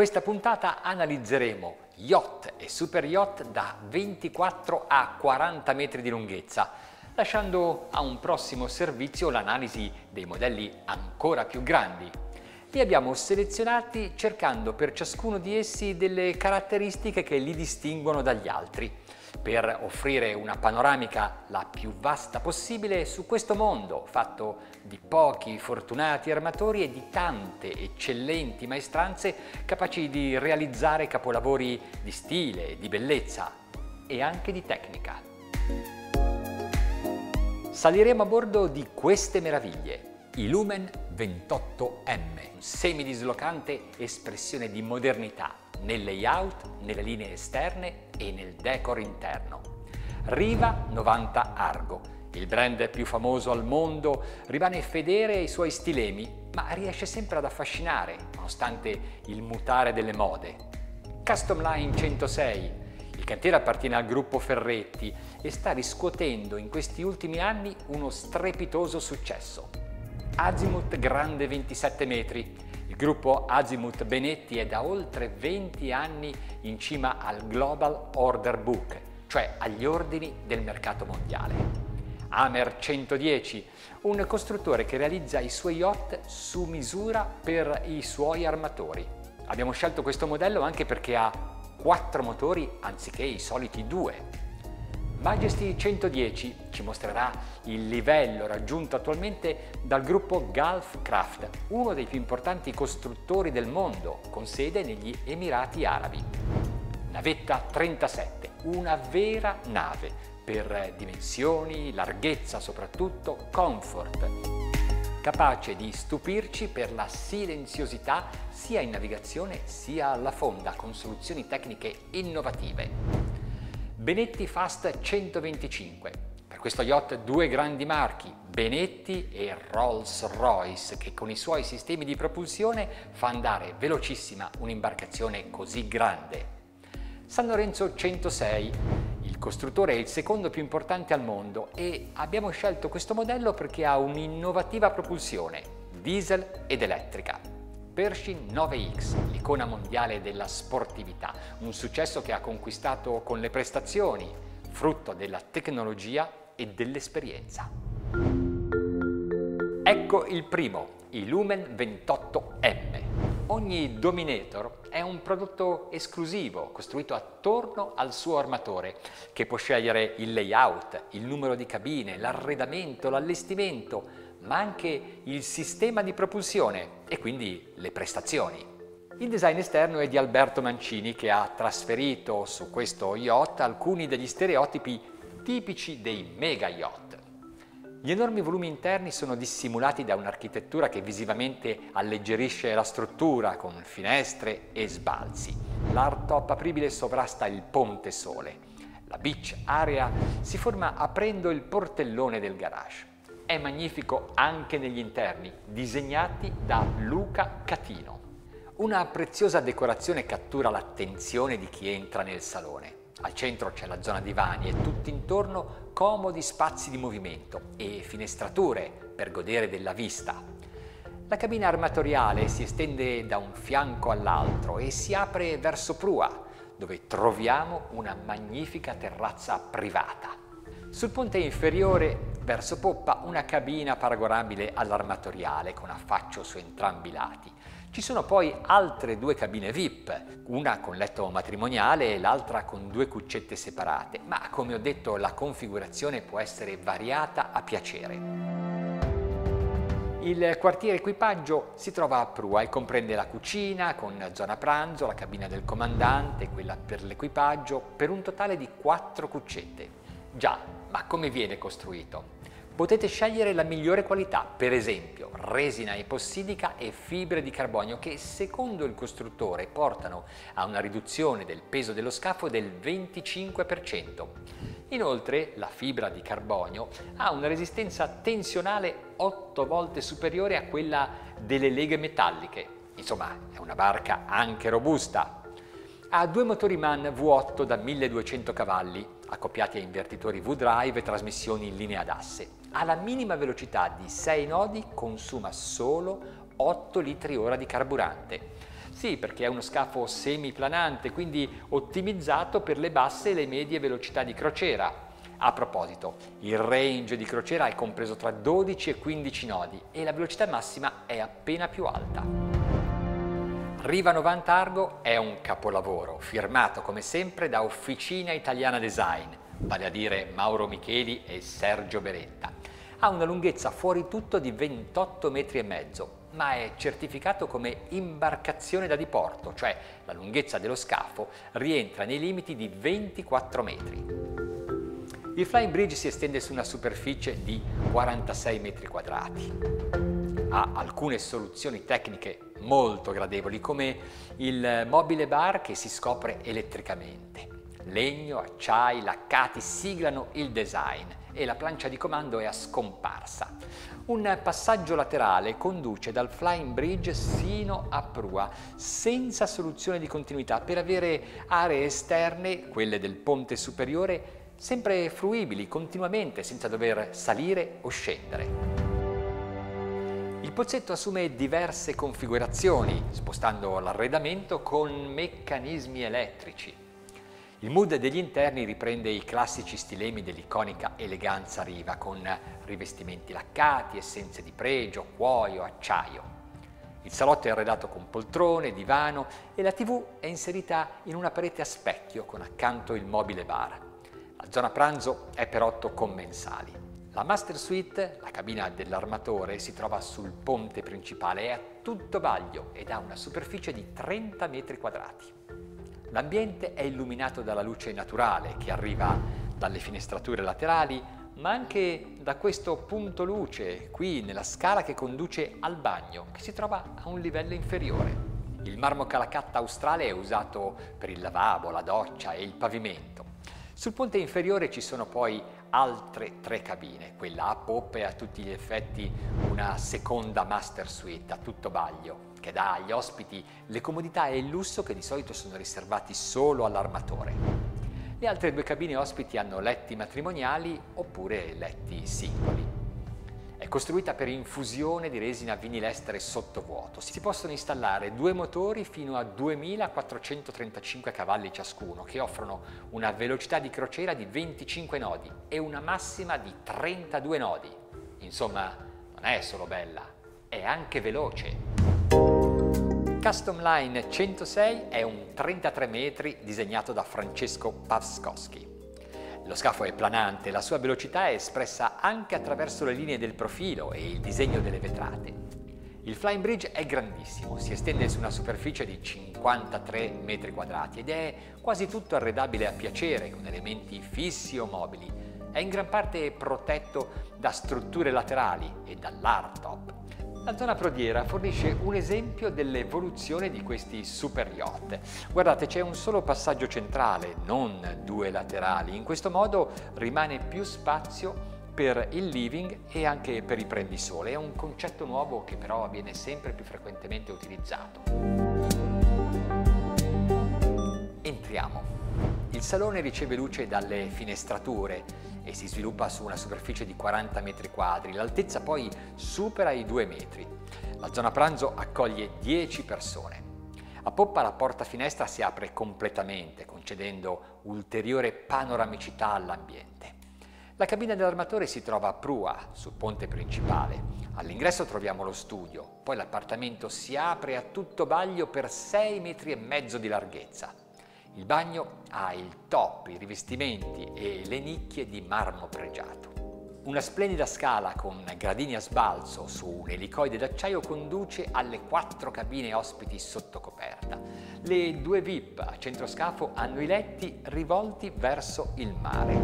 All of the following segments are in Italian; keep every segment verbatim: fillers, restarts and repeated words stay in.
questa puntata analizzeremo yacht e super yacht da ventiquattro a quaranta metri di lunghezza, lasciando a un prossimo servizio l'analisi dei modelli ancora più grandi. Li abbiamo selezionati cercando per ciascuno di essi delle caratteristiche che li distinguono dagli altri, per offrire una panoramica la più vasta possibile su questo mondo fatto di pochi fortunati armatori e di tante eccellenti maestranze capaci di realizzare capolavori di stile, di bellezza e anche di tecnica. Saliremo a bordo di queste meraviglie, i Lumen ventotto M, un semidislocante espressione di modernità nel layout, nelle linee esterne e nel decor interno. Riva novanta Argo, il brand più famoso al mondo, rimane fedele ai suoi stilemi, ma riesce sempre ad affascinare, nonostante il mutare delle mode. Custom Line centosei, il cantiere appartiene al gruppo Ferretti e sta riscuotendo in questi ultimi anni uno strepitoso successo. Azimuth grande ventisette metri. Il gruppo Azimuth Benetti è da oltre venti anni in cima al Global Order Book, cioè agli ordini del mercato mondiale. Hamer centodieci, un costruttore che realizza i suoi yacht su misura per i suoi armatori. Abbiamo scelto questo modello anche perché ha quattro motori anziché i soliti due. Majesty centodieci ci mostrerà il livello raggiunto attualmente dal gruppo Gulf Craft, uno dei più importanti costruttori del mondo, con sede negli Emirati Arabi. Navetta trentasette, una vera nave, per dimensioni, larghezza soprattutto, comfort, capace di stupirci per la silenziosità sia in navigazione sia alla fonda, con soluzioni tecniche innovative. Benetti Fast centoventicinque. Per questo yacht due grandi marchi, Benetti e Rolls-Royce, che con i suoi sistemi di propulsione fa andare velocissima un'imbarcazione così grande. San Lorenzo centosei. Il costruttore è il secondo più importante al mondo e abbiamo scelto questo modello perché ha un'innovativa propulsione, diesel ed elettrica. Pershing nove X, l'icona mondiale della sportività, un successo che ha conquistato con le prestazioni, frutto della tecnologia e dell'esperienza. Ecco il primo, i Lumen ventotto M. Ogni Dominator è un prodotto esclusivo costruito attorno al suo armatore, che può scegliere il layout, il numero di cabine, l'arredamento, l'allestimento, ma anche il sistema di propulsione e quindi le prestazioni. Il design esterno è di Alberto Mancini, che ha trasferito su questo yacht alcuni degli stereotipi tipici dei mega yacht. Gli enormi volumi interni sono dissimulati da un'architettura che visivamente alleggerisce la struttura con finestre e sbalzi. L'hardtop apribile sovrasta il ponte sole. La beach area si forma aprendo il portellone del garage. È magnifico anche negli interni, disegnati da Luca Catino. Una preziosa decorazione cattura l'attenzione di chi entra nel salone. Al centro c'è la zona divani e tutt'intorno comodi spazi di movimento e finestrature per godere della vista. La cabina armatoriale si estende da un fianco all'altro e si apre verso prua, dove troviamo una magnifica terrazza privata. Sul ponte inferiore, verso poppa, una cabina paragonabile all'armatoriale con affaccio su entrambi i lati. Ci sono poi altre due cabine V I P, una con letto matrimoniale e l'altra con due cuccette separate, ma come ho detto la configurazione può essere variata a piacere. Il quartiere equipaggio si trova a prua e comprende la cucina con zona pranzo, la cabina del comandante, quella per l'equipaggio, per un totale di quattro cuccette. Già, ma come viene costruito? Potete scegliere la migliore qualità, per esempio resina epossidica e fibre di carbonio che, secondo il costruttore, portano a una riduzione del peso dello scafo del venticinque per cento. Inoltre, la fibra di carbonio ha una resistenza tensionale otto volte superiore a quella delle leghe metalliche. Insomma, è una barca anche robusta. Ha due motori MAN V otto da milleduecento cavalli, accoppiati a invertitori V-Drive e trasmissioni in linea d'asse. Alla minima velocità di sei nodi consuma solo otto litri ora di carburante. Sì, perché è uno scafo semiplanante, quindi ottimizzato per le basse e le medie velocità di crociera. A proposito, il range di crociera è compreso tra dodici e quindici nodi e la velocità massima è appena più alta. Riva novanta Argo è un capolavoro, firmato come sempre da Officina Italiana Design, vale a dire Mauro Micheli e Sergio Beretta. Ha una lunghezza fuori tutto di ventotto metri e mezzo, ma è certificato come imbarcazione da diporto, cioè la lunghezza dello scafo rientra nei limiti di ventiquattro metri. Il Flying Bridge si estende su una superficie di quarantasei metri quadrati. Ha alcune soluzioni tecniche molto gradevoli, come il mobile bar che si scopre elettricamente. Legno, acciai, laccati siglano il design e la plancia di comando è a scomparsa. Un passaggio laterale conduce dal Flying Bridge sino a prua, senza soluzione di continuità, per avere aree esterne, quelle del ponte superiore, sempre fruibili continuamente, senza dover salire o scendere. Il pozzetto assume diverse configurazioni, spostando l'arredamento con meccanismi elettrici. Il mood degli interni riprende i classici stilemi dell'iconica eleganza Riva, con rivestimenti laccati, essenze di pregio, cuoio, acciaio. Il salotto è arredato con poltrone, divano e la tivù è inserita in una parete a specchio con accanto il mobile bar. La zona pranzo è per otto commensali. La Master Suite, la cabina dell'armatore, si trova sul ponte principale, è a tutto vaglio ed ha una superficie di trenta metri quadrati. L'ambiente è illuminato dalla luce naturale che arriva dalle finestrature laterali, ma anche da questo punto luce qui nella scala che conduce al bagno, che si trova a un livello inferiore. Il marmo Calacatta australe è usato per il lavabo, la doccia e il pavimento. Sul ponte inferiore ci sono poi altre tre cabine, quella a poppa è a tutti gli effetti una seconda Master Suite a tutto vaglio, che dà agli ospiti le comodità e il lusso che di solito sono riservati solo all'armatore. Le altre due cabine ospiti hanno letti matrimoniali oppure letti singoli. È costruita per infusione di resina vinilestere sottovuoto. Si possono installare due motori fino a duemilaquattrocentotrentacinque cavalli ciascuno, che offrono una velocità di crociera di venticinque nodi e una massima di trentadue nodi. Insomma, non è solo bella, è anche veloce. Custom Line centosei è un trentatré metri disegnato da Francesco Pavskowski. Lo scafo è planante, la sua velocità è espressa anche attraverso le linee del profilo e il disegno delle vetrate. Il Flying Bridge è grandissimo, si estende su una superficie di cinquantatré metri quadrati ed è quasi tutto arredabile a piacere, con elementi fissi o mobili. È in gran parte protetto da strutture laterali e dall'hardtop. La zona prodiera fornisce un esempio dell'evoluzione di questi super yacht. Guardate, c'è un solo passaggio centrale, non due laterali. In questo modo rimane più spazio per il living e anche per i prendisole. È un concetto nuovo che però viene sempre più frequentemente utilizzato. Entriamo. Il salone riceve luce dalle finestrature e si sviluppa su una superficie di quaranta metri quadri, l'altezza poi supera i due metri. La zona pranzo accoglie dieci persone. A poppa la porta finestra si apre completamente, concedendo ulteriore panoramicità all'ambiente. La cabina dell'armatore si trova a prua, sul ponte principale. All'ingresso troviamo lo studio, poi l'appartamento si apre a tutto vaglio per sei metri e mezzo di larghezza. Il bagno ha il top, i rivestimenti e le nicchie di marmo pregiato. Una splendida scala con gradini a sbalzo su un elicoide d'acciaio conduce alle quattro cabine ospiti sotto coperta. Le due V I P a centroscafo hanno i letti rivolti verso il mare.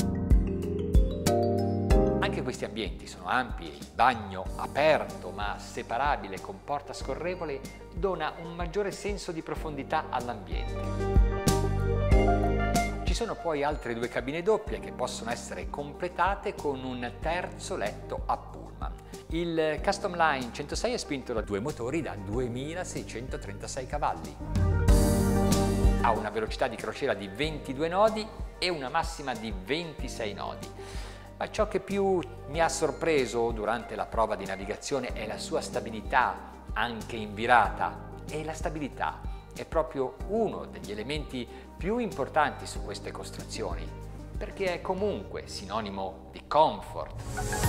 Anche questi ambienti sono ampi e il bagno aperto ma separabile con porta scorrevole dona un maggiore senso di profondità all'ambiente. Ci sono poi altre due cabine doppie che possono essere completate con un terzo letto a pullman. Il Custom Line centosei è spinto da due motori da duemilaseicentotrentasei cavalli. Ha una velocità di crociera di ventidue nodi e una massima di ventisei nodi. Ma ciò che più mi ha sorpreso durante la prova di navigazione è la sua stabilità, anche in virata. e la stabilità è proprio uno degli elementi più importanti su queste costruzioni, perché è comunque sinonimo di comfort.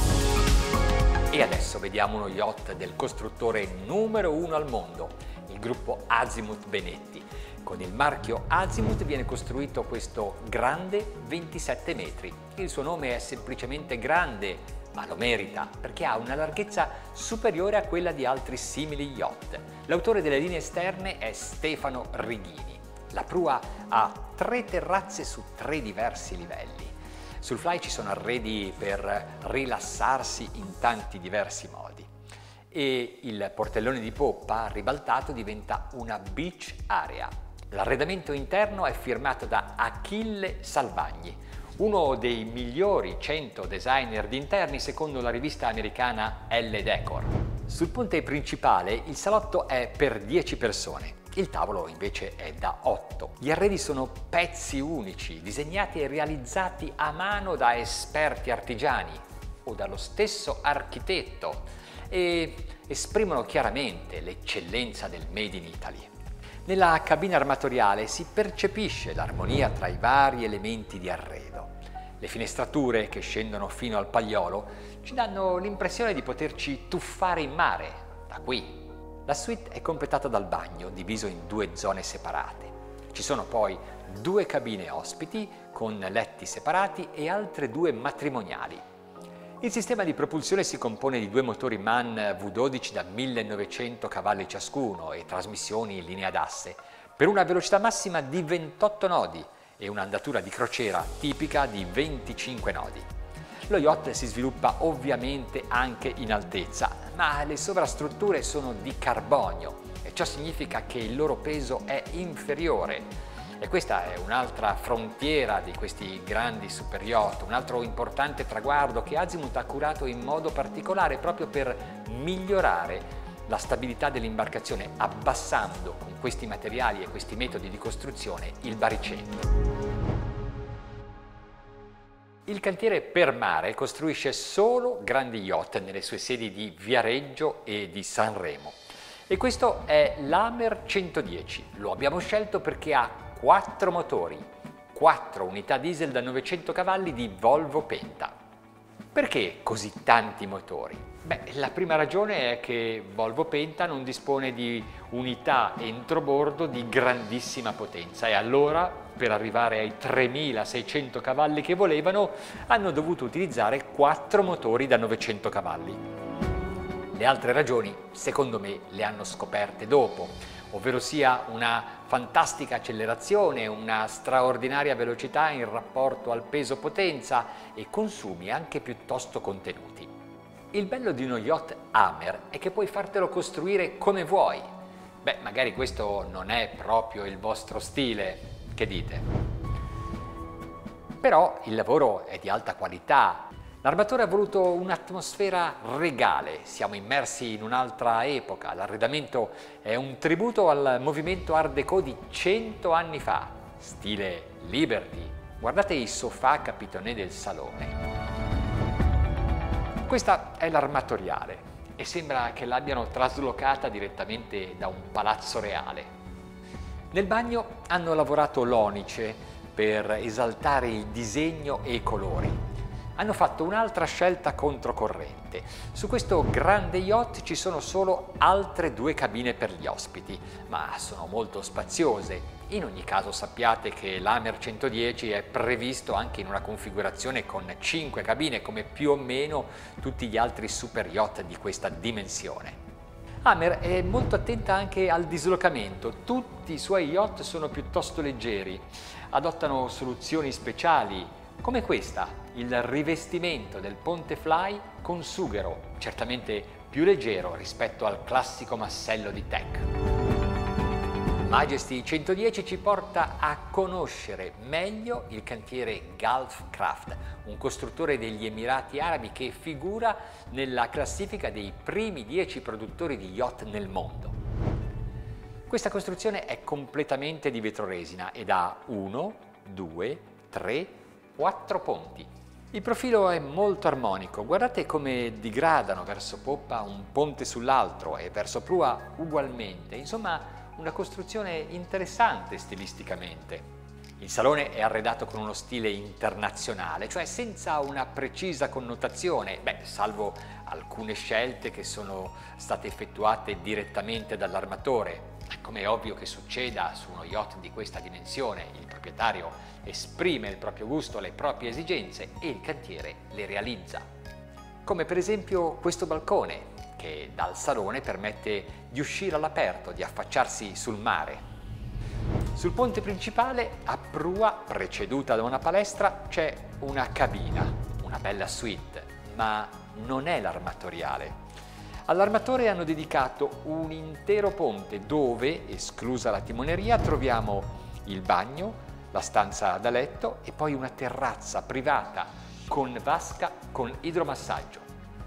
E adesso vediamo uno yacht del costruttore numero uno al mondo, il gruppo Azimut Benetti. Con il marchio Azimut viene costruito questo grande ventisette metri. Il suo nome è semplicemente grande, ma lo merita perché ha una larghezza superiore a quella di altri simili yacht. L'autore delle linee esterne è Stefano Righini. La prua ha tre terrazze su tre diversi livelli. Sul fly ci sono arredi per rilassarsi in tanti diversi modi. E il portellone di poppa ribaltato diventa una beach area. L'arredamento interno è firmato da Achille Salvagni, uno dei migliori cento designer di interni secondo la rivista americana Elle Decor. Sul ponte principale il salotto è per dieci persone, il tavolo invece è da otto. Gli arredi sono pezzi unici, disegnati e realizzati a mano da esperti artigiani o dallo stesso architetto e esprimono chiaramente l'eccellenza del Made in Italy. Nella cabina armatoriale si percepisce l'armonia tra i vari elementi di arredo. Le finestrature che scendono fino al pagliolo ci danno l'impressione di poterci tuffare in mare, da qui. La suite è completata dal bagno, diviso in due zone separate. Ci sono poi due cabine ospiti con letti separati e altre due matrimoniali. Il sistema di propulsione si compone di due motori MAN V dodici da millenovecento cavalli ciascuno e trasmissioni in linea d'asse, per una velocità massima di ventotto nodi e un'andatura di crociera tipica di venticinque nodi. Lo yacht si sviluppa ovviamente anche in altezza, ma le sovrastrutture sono di carbonio e ciò significa che il loro peso è inferiore. E questa è un'altra frontiera di questi grandi super yacht, un altro importante traguardo che Azimut ha curato in modo particolare proprio per migliorare la stabilità dell'imbarcazione, abbassando con questi materiali e questi metodi di costruzione il baricentro. Il cantiere Per Mare costruisce solo grandi yacht nelle sue sedi di Viareggio e di Sanremo. E questo è l'Amer centodieci. Lo abbiamo scelto perché ha quattro motori, quattro unità diesel da novecento cavalli di Volvo Penta. Perché così tanti motori? Beh, la prima ragione è che Volvo Penta non dispone di unità entrobordo di grandissima potenza e allora, per arrivare ai tremilaseicento cavalli che volevano, hanno dovuto utilizzare quattro motori da novecento cavalli. Le altre ragioni, secondo me, le hanno scoperte dopo, ovvero sia una fantastica accelerazione, una straordinaria velocità in rapporto al peso-potenza e consumi anche piuttosto contenuti. Il bello di uno yacht Amer è che puoi fartelo costruire come vuoi. Beh, magari questo non è proprio il vostro stile, che dite? Però il lavoro è di alta qualità. L'armatore ha voluto un'atmosfera regale, siamo immersi in un'altra epoca, l'arredamento è un tributo al movimento Art Deco di cento anni fa, stile Liberty. Guardate i sofà capitonè del salone. Questa è l'armatoriale e sembra che l'abbiano traslocata direttamente da un palazzo reale. Nel bagno hanno lavorato l'onice per esaltare il disegno e i colori. Hanno fatto un'altra scelta controcorrente. Su questo grande yacht ci sono solo altre due cabine per gli ospiti, ma sono molto spaziose. In ogni caso sappiate che l'Amer centodieci è previsto anche in una configurazione con cinque cabine, come più o meno tutti gli altri super yacht di questa dimensione. Amer è molto attenta anche al dislocamento, tutti i suoi yacht sono piuttosto leggeri, adottano soluzioni speciali, come questa, il rivestimento del ponte fly con sughero, certamente più leggero rispetto al classico massello di Tech. Majesty centodieci ci porta a conoscere meglio il cantiere Gulf Craft, un costruttore degli Emirati Arabi che figura nella classifica dei primi dieci produttori di yacht nel mondo. Questa costruzione è completamente di vetroresina ed ha uno, due, tre, quattro ponti. Il profilo è molto armonico, guardate come digradano verso poppa un ponte sull'altro e verso prua ugualmente, insomma una costruzione interessante stilisticamente. Il salone è arredato con uno stile internazionale, cioè senza una precisa connotazione, beh, salvo alcune scelte che sono state effettuate direttamente dall'armatore. Come è ovvio che succeda su uno yacht di questa dimensione, il proprietario esprime il proprio gusto, le proprie esigenze e il cantiere le realizza. Come per esempio questo balcone, che dal salone permette di uscire all'aperto, di affacciarsi sul mare. Sul ponte principale, a prua, preceduta da una palestra, c'è una cabina, una bella suite, ma non è l'armatoriale. All'armatore hanno dedicato un intero ponte dove, esclusa la timoneria, troviamo il bagno, la stanza da letto e poi una terrazza privata con vasca con idromassaggio.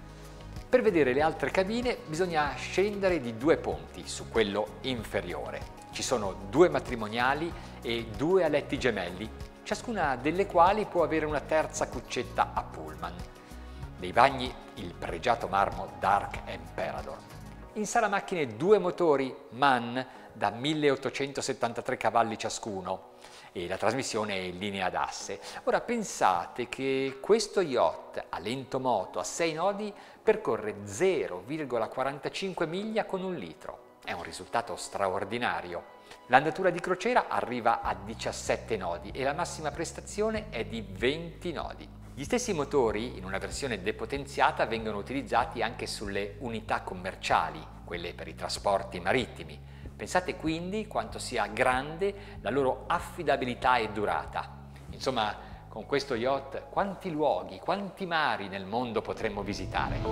Per vedere le altre cabine bisogna scendere di due ponti su quello inferiore. Ci sono due matrimoniali e due a letti gemelli, ciascuna delle quali può avere una terza cuccetta a pullman. Nei bagni il pregiato marmo Dark Emperador. In sala macchine due motori MAN da milleottocentosettantatré cavalli ciascuno e la trasmissione è in linea d'asse. Ora pensate che questo yacht a lento moto a sei nodi percorre zero virgola quarantacinque miglia con un litro. È un risultato straordinario. L'andatura di crociera arriva a diciassette nodi e la massima prestazione è di venti nodi. Gli stessi motori, in una versione depotenziata, vengono utilizzati anche sulle unità commerciali, quelle per i trasporti marittimi. Pensate quindi quanto sia grande la loro affidabilità e durata. Insomma, con questo yacht quanti luoghi, quanti mari nel mondo potremmo visitare.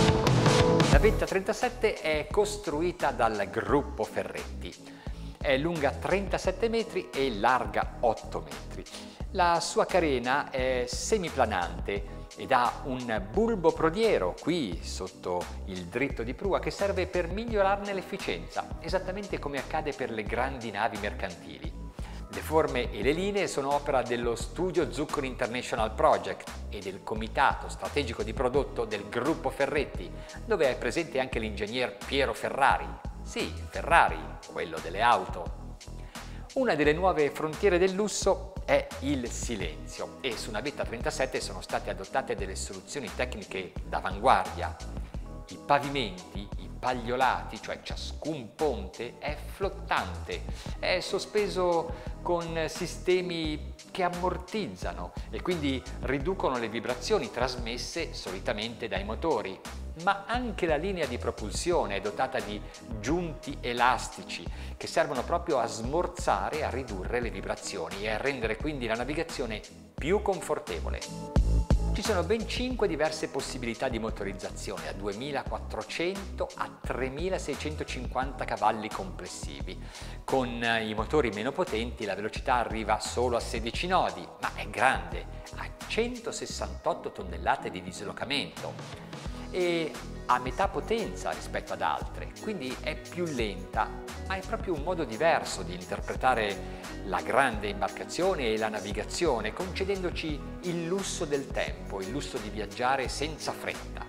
La vetta trentasette è costruita dal gruppo Ferretti. È lunga trentasette metri e larga otto metri. La sua carena è semiplanante ed ha un bulbo prodiero qui sotto il dritto di prua che serve per migliorarne l'efficienza, esattamente come accade per le grandi navi mercantili. Le forme e le linee sono opera dello studio Zucconi International Project e del comitato strategico di prodotto del gruppo Ferretti, dove è presente anche l'ingegner Piero Ferrari. Sì, Ferrari, quello delle auto. Una delle nuove frontiere del lusso è il silenzio e su una Vetta trentasette sono state adottate delle soluzioni tecniche d'avanguardia. I pavimenti, i pagliolati, cioè ciascun ponte, è flottante, è sospeso con sistemi che ammortizzano e quindi riducono le vibrazioni trasmesse solitamente dai motori. Ma anche la linea di propulsione è dotata di giunti elastici che servono proprio a smorzare e a ridurre le vibrazioni e a rendere quindi la navigazione più confortevole. Ci sono ben cinque diverse possibilità di motorizzazione, da duemilaquattrocento a tremilaseicentocinquanta cavalli complessivi. Con i motori meno potenti la velocità arriva solo a sedici nodi, ma è grande, ha centosessantotto tonnellate di dislocamento e ha metà potenza rispetto ad altre, quindi è più lenta, ma è proprio un modo diverso di interpretare la grande imbarcazione e la navigazione, concedendoci il lusso del tempo, il lusso di viaggiare senza fretta.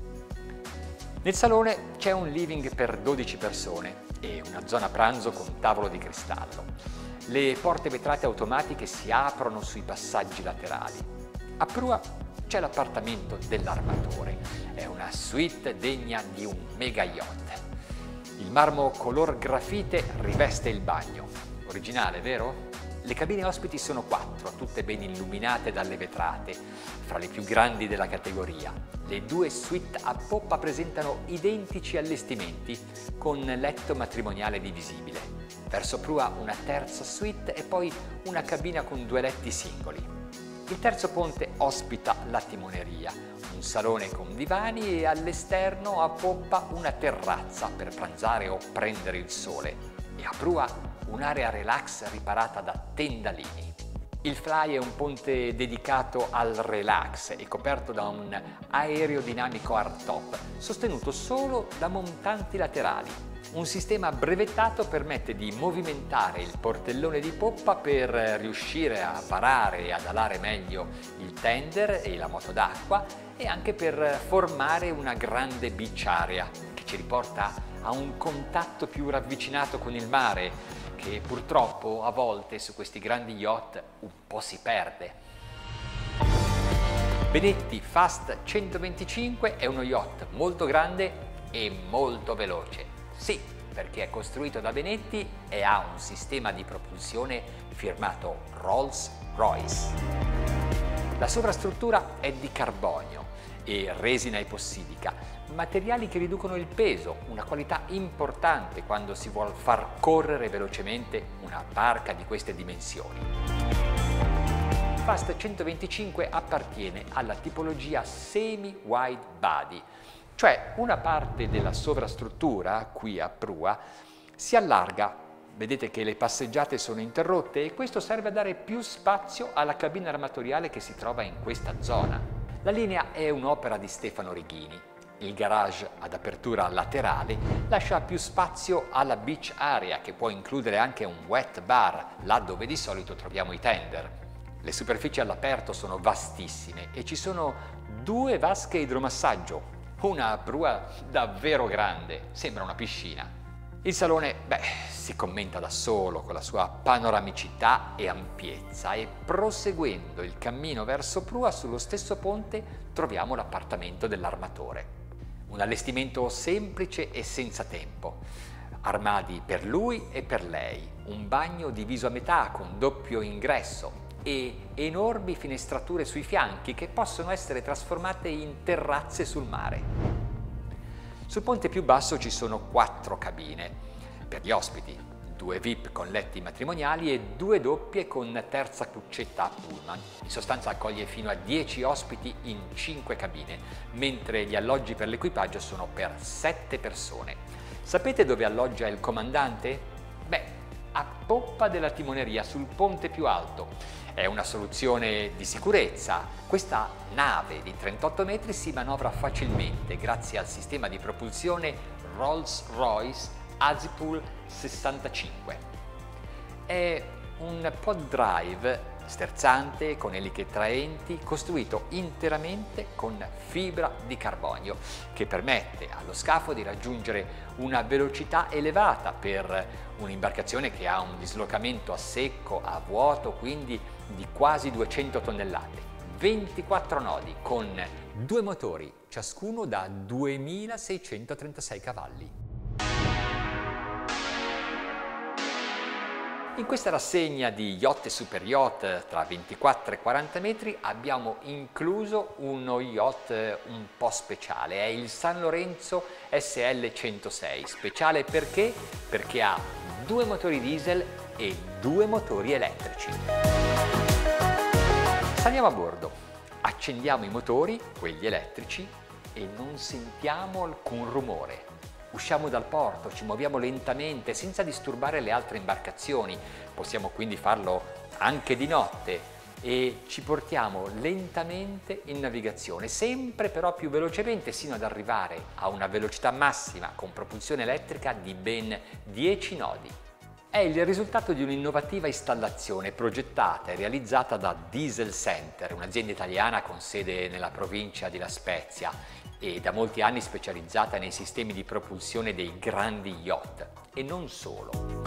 Nel salone c'è un living per dodici persone e una zona pranzo con tavolo di cristallo. Le porte vetrate automatiche si aprono sui passaggi laterali. A prua c'è l'appartamento dell'armatore. È una suite degna di un mega yacht. Il marmo color grafite riveste il bagno. Originale, vero? Le cabine ospiti sono quattro, tutte ben illuminate dalle vetrate, fra le più grandi della categoria. Le due suite a poppa presentano identici allestimenti, con letto matrimoniale divisibile. Verso prua una terza suite e poi una cabina con due letti singoli. Il terzo ponte ospita la timoneria, un salone con divani e all'esterno a poppa una terrazza per pranzare o prendere il sole e a prua un'area relax riparata da tendalini. Il Fly è un ponte dedicato al relax e coperto da un aerodinamico hardtop sostenuto solo da montanti laterali. Un sistema brevettato permette di movimentare il portellone di poppa per riuscire a parare e ad alare meglio il tender e la moto d'acqua e anche per formare una grande beach area che ci riporta a un contatto più ravvicinato con il mare che purtroppo a volte su questi grandi yacht un po' si perde. Benetti Fast centoventicinque è uno yacht molto grande e molto veloce. Sì, perché è costruito da Benetti e ha un sistema di propulsione firmato Rolls-Royce. La sovrastruttura è di carbonio e resina epossidica, materiali che riducono il peso, una qualità importante quando si vuole far correre velocemente una barca di queste dimensioni. Fast centoventicinque appartiene alla tipologia semi-wide body, cioè una parte della sovrastruttura, qui a prua, si allarga. Vedete che le passeggiate sono interrotte e questo serve a dare più spazio alla cabina armatoriale che si trova in questa zona. La linea è un'opera di Stefano Righini. Il garage ad apertura laterale lascia più spazio alla beach area, che può includere anche un wet bar, là dove di solito troviamo i tender. Le superfici all'aperto sono vastissime e ci sono due vasche idromassaggio, una a prua davvero grande, sembra una piscina. Il salone, beh, si commenta da solo con la sua panoramicità e ampiezza e proseguendo il cammino verso prua sullo stesso ponte troviamo l'appartamento dell'armatore. Un allestimento semplice e senza tempo. Armadi per lui e per lei, un bagno diviso a metà con doppio ingresso e enormi finestrature sui fianchi che possono essere trasformate in terrazze sul mare. Sul ponte più basso ci sono quattro cabine per gli ospiti, due V I P con letti matrimoniali e due doppie con terza cuccetta a pullman. In sostanza accoglie fino a dieci ospiti in cinque cabine, mentre gli alloggi per l'equipaggio sono per sette persone. Sapete dove alloggia il comandante? Beh, a poppa della timoneria sul ponte più alto. È una soluzione di sicurezza. Questa nave di trentotto metri si manovra facilmente grazie al sistema di propulsione Rolls-Royce Azipool sessantacinque. È un pod drive sterzante con eliche traenti costruito interamente con fibra di carbonio che permette allo scafo di raggiungere una velocità elevata per un'imbarcazione che ha un dislocamento a secco, a vuoto, quindi di quasi duecento tonnellate, ventiquattro nodi con due motori, ciascuno da duemilaseicentotrentasei cavalli. In questa rassegna di yacht e super yacht tra ventiquattro e quaranta metri abbiamo incluso uno yacht un po' speciale, è il San Lorenzo S L centosei, speciale perché? Perché ha due motori diesel e due motori elettrici. Saliamo a bordo, accendiamo i motori, quelli elettrici, e non sentiamo alcun rumore. Usciamo dal porto, ci muoviamo lentamente senza disturbare le altre imbarcazioni, possiamo quindi farlo anche di notte e ci portiamo lentamente in navigazione, sempre però più velocemente sino ad arrivare a una velocità massima con propulsione elettrica di ben dieci nodi. È il risultato di un'innovativa installazione progettata e realizzata da Diesel Center, un'azienda italiana con sede nella provincia di La Spezia e da molti anni specializzata nei sistemi di propulsione dei grandi yacht, e non solo.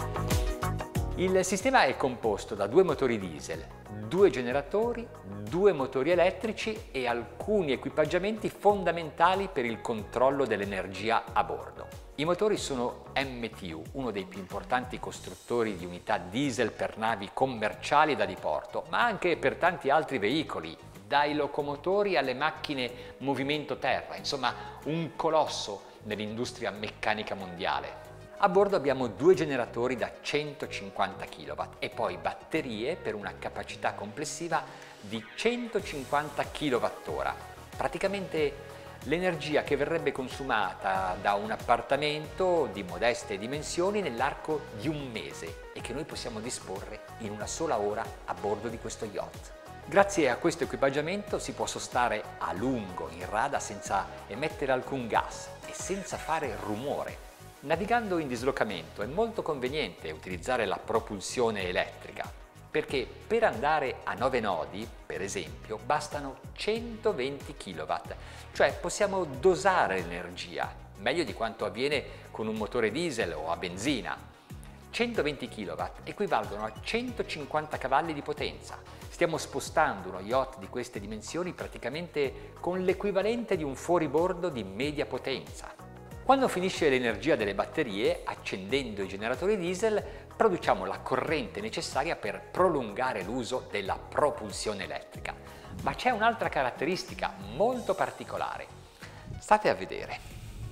Il sistema è composto da due motori diesel, due generatori, due motori elettrici e alcuni equipaggiamenti fondamentali per il controllo dell'energia a bordo. I motori sono M T U, uno dei più importanti costruttori di unità diesel per navi commerciali da diporto, ma anche per tanti altri veicoli, dai locomotori alle macchine movimento terra, insomma un colosso nell'industria meccanica mondiale. A bordo abbiamo due generatori da centocinquanta chilowatt e poi batterie per una capacità complessiva di centocinquanta chilowattora, praticamente l'energia che verrebbe consumata da un appartamento di modeste dimensioni nell'arco di un mese e che noi possiamo disporre in una sola ora a bordo di questo yacht. Grazie a questo equipaggiamento si può sostare a lungo in rada senza emettere alcun gas e senza fare rumore. Navigando in dislocamento è molto conveniente utilizzare la propulsione elettrica, perché per andare a nove nodi, per esempio, bastano centoventi chilowatt, cioè possiamo dosare l'energia, meglio di quanto avviene con un motore diesel o a benzina. centoventi chilowatt equivalgono a centocinquanta cavalli di potenza. Stiamo spostando uno yacht di queste dimensioni praticamente con l'equivalente di un fuoribordo di media potenza. Quando finisce l'energia delle batterie, accendendo i generatori diesel, produciamo la corrente necessaria per prolungare l'uso della propulsione elettrica. Ma c'è un'altra caratteristica molto particolare. State a vedere.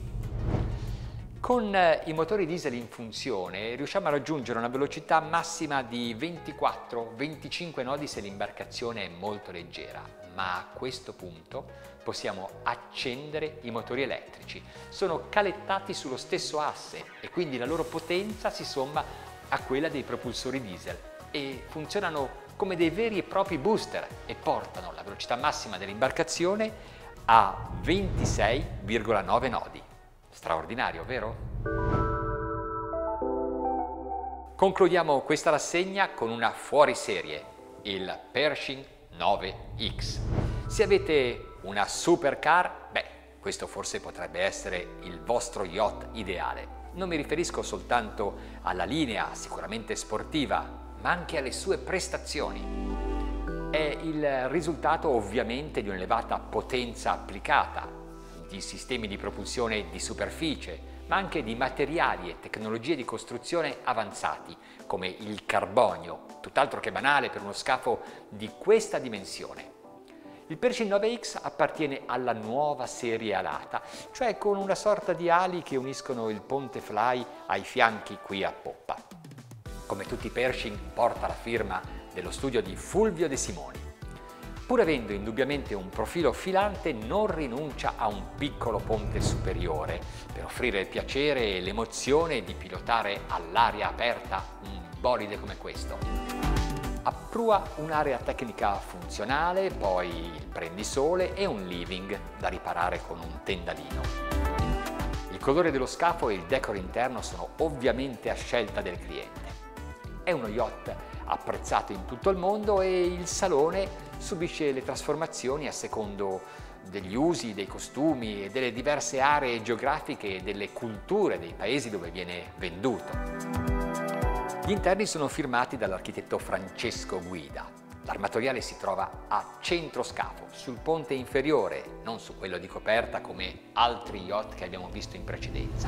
Con i motori diesel in funzione riusciamo a raggiungere una velocità massima di ventiquattro venticinque nodi se l'imbarcazione è molto leggera, ma a questo punto possiamo accendere i motori elettrici. Sono calettati sullo stesso asse e quindi la loro potenza si somma a quella dei propulsori diesel e funzionano come dei veri e propri booster e portano la velocità massima dell'imbarcazione a ventisei virgola nove nodi. Straordinario, vero? Concludiamo questa rassegna con una fuoriserie, il Pershing nove X. Se avete una supercar, beh, questo forse potrebbe essere il vostro yacht ideale. Non mi riferisco soltanto alla linea sicuramente sportiva, ma anche alle sue prestazioni. È il risultato ovviamente di un'elevata potenza applicata, di sistemi di propulsione di superficie, ma anche di materiali e tecnologie di costruzione avanzati, come il carbonio, tutt'altro che banale per uno scafo di questa dimensione. Il Pershing nove X appartiene alla nuova serie alata, cioè con una sorta di ali che uniscono il ponte fly ai fianchi qui a poppa. Come tutti i Pershing porta la firma dello studio di Fulvio De Simoni. Pur avendo indubbiamente un profilo filante, non rinuncia a un piccolo ponte superiore per offrire il piacere e l'emozione di pilotare all'aria aperta un bolide come questo. A prua un'area tecnica funzionale, poi il prendisole e un living da riparare con un tendalino. Il colore dello scafo e il decor interno sono ovviamente a scelta del cliente. È uno yacht apprezzato in tutto il mondo e il salone subisce le trasformazioni a secondo degli usi, dei costumi e delle diverse aree geografiche e delle culture dei paesi dove viene venduto. Gli interni sono firmati dall'architetto Francesco Guida. L'armatoriale si trova a centro scafo, sul ponte inferiore, non su quello di coperta come altri yacht che abbiamo visto in precedenza.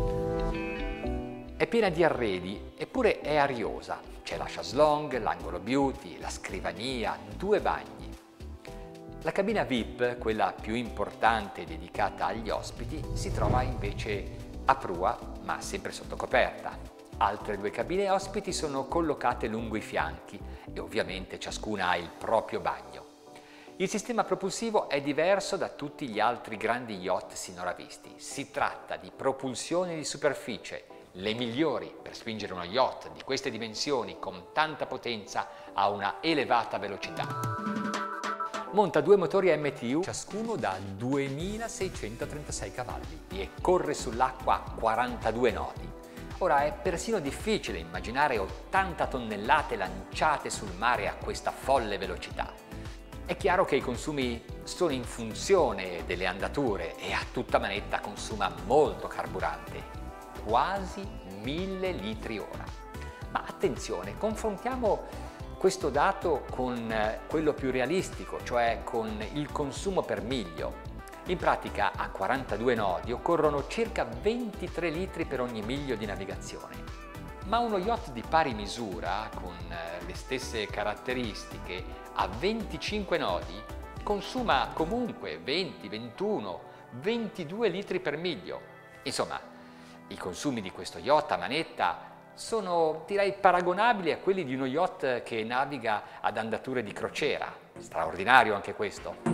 È piena di arredi, eppure è ariosa. C'è la chaise-longue, l'angolo beauty, la scrivania, due bagni. La cabina V I P, quella più importante dedicata agli ospiti, si trova invece a prua, ma sempre sotto coperta. Altre due cabine ospiti sono collocate lungo i fianchi e ovviamente ciascuna ha il proprio bagno. Il sistema propulsivo è diverso da tutti gli altri grandi yacht sinora visti. Si tratta di propulsione di superficie, le migliori per spingere uno yacht di queste dimensioni con tanta potenza a una elevata velocità. Monta due motori M T U, ciascuno da duemilaseicentotrentasei cavalli e corre sull'acqua a quarantadue nodi. Ora è persino difficile immaginare ottanta tonnellate lanciate sul mare a questa folle velocità. È chiaro che i consumi sono in funzione delle andature e a tutta manetta consuma molto carburante. Quasi mille litri ora. Ma attenzione, confrontiamo questo dato con quello più realistico, cioè con il consumo per miglio. In pratica a quarantadue nodi occorrono circa ventitré litri per ogni miglio di navigazione. Ma uno yacht di pari misura, con le stesse caratteristiche, a venticinque nodi, consuma comunque venti, ventuno, ventidue litri per miglio. Insomma, i consumi di questo yacht a manetta sono, direi, paragonabili a quelli di uno yacht che naviga ad andature di crociera. Straordinario anche questo.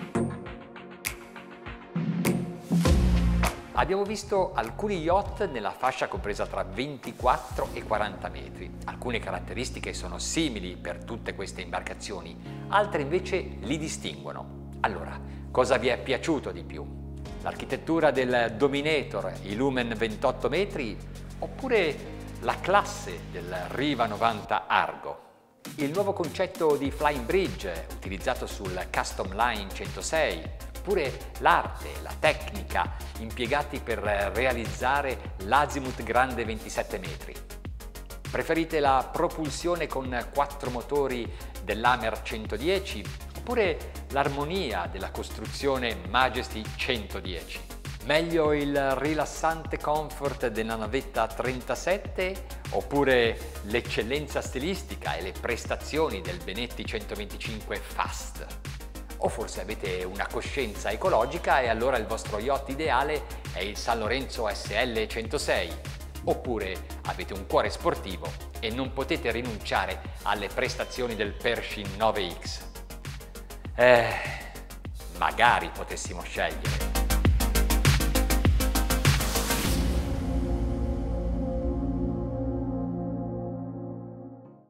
Abbiamo visto alcuni yacht nella fascia compresa tra ventiquattro e quaranta metri. Alcune caratteristiche sono simili per tutte queste imbarcazioni, altre invece li distinguono. Allora, cosa vi è piaciuto di più? L'architettura del Dominator, i lumen ventotto metri, oppure la classe del Riva novanta Argo. Il nuovo concetto di Flying Bridge utilizzato sul Custom Line centosei, oppure l'arte, la tecnica impiegati per realizzare l'Azimut Grande ventisette metri. Preferite la propulsione con quattro motori dell'Hammer centodieci oppure l'armonia della costruzione Majesty centodieci? Meglio il rilassante comfort della navetta trentasette oppure l'eccellenza stilistica e le prestazioni del Benetti centoventicinque Fast? O forse avete una coscienza ecologica e allora il vostro yacht ideale è il San Lorenzo S L centosei? Oppure avete un cuore sportivo e non potete rinunciare alle prestazioni del Pershing nove X? Eh, magari potessimo scegliere.